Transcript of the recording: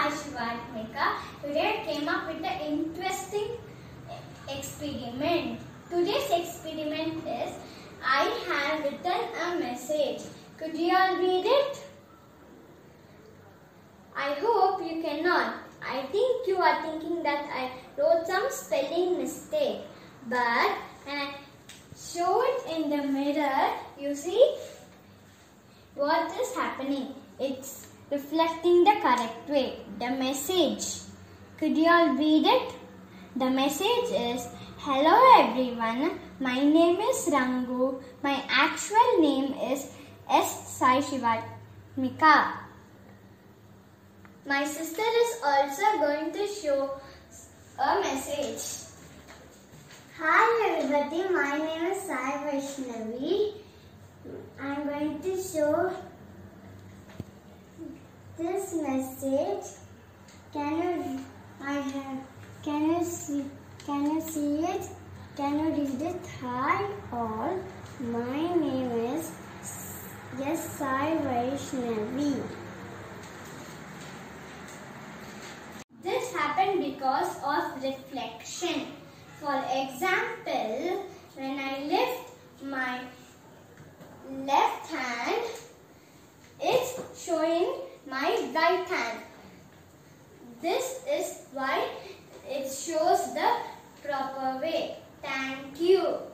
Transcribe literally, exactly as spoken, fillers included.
Sai Shivatmika. Today I came up with an interesting experiment. Today's experiment is I have written a message. Could you all read it? I hope you cannot. I think you are thinking that I wrote some spelling mistake. But when I show it in the mirror, you see what is happening. It's reflecting the correct way. The message. Could you all read it? The message is, hello everyone, my name is Rangu. My actual name is S. Sai Shivatmika. My sister is also going to show a message. Hi everybody, my name is Sai Vaishnavi. I am going to show this message. Can you I have can you see can you see it? Can you read it? Hi all, my name is yes Sai Vaishnavi. This happened because of reflection. For example, when I lift my left hand, it's showing my right hand. This is why it shows the proper way. Thank you.